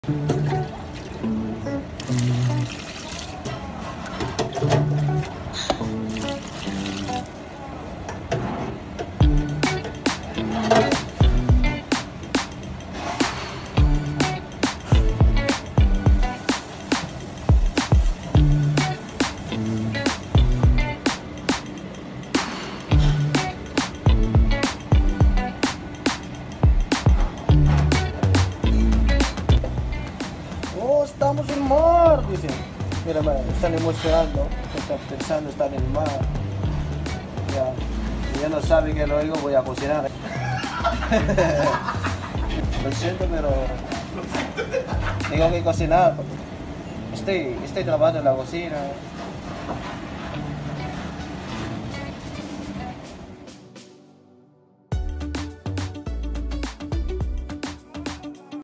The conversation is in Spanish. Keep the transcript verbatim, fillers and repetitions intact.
Oh, estamos en el mar, dicen. Mira, mira, están emocionando, están pensando estar en el mar. Ya, ya no sabe que luego voy a cocinar. Lo siento, pero tengo que cocinar. Estoy, estoy trabajando en la cocina.